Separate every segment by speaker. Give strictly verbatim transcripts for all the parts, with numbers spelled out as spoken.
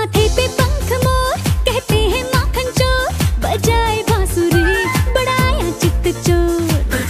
Speaker 1: माथे पे पंख मोर, कहते हैं माखन चोर, बजाए बांसुरी बड़ाया चित्त चोर।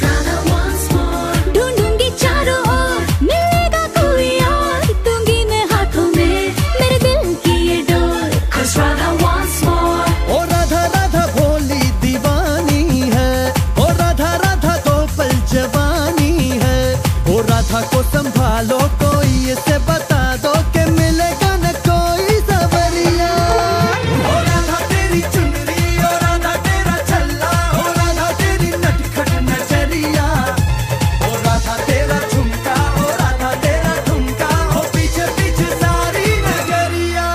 Speaker 1: ढूंढूंगी चारों ओर, मिलेगा कोई और, दूंगी मैं हाथों में मेरे दिल की ये डोर। Cause Radha wants more।
Speaker 2: ओ राधा राधा भोली दीवानी है, ओ राधा राधा तो पल जवानी है। ओ राधा को संभालो, कोई इसे बता दो कि मिलेगा न कोई सवरिया। ओ राधा तेरी चुनरी, ओ राधा तेरा छल्ला, ओ राधा तेरी नटखट नजरिया। ओ राधा तेरा झुमका, ओ राधा तेरा ठुमका, ओ पीछे पीछे सारी नगरिया।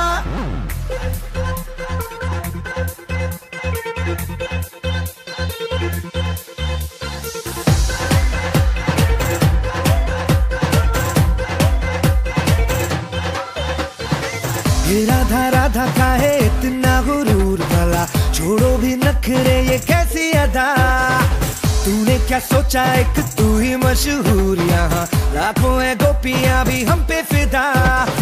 Speaker 2: ये राधा राधा का है इतना गुरूर भला, छोड़ो भी नखरे ये कैसी अदा। तूने क्या सोचा एक तू ही मशहूर, यहाँ लाखों है गोपियां भी हम पे फिदा।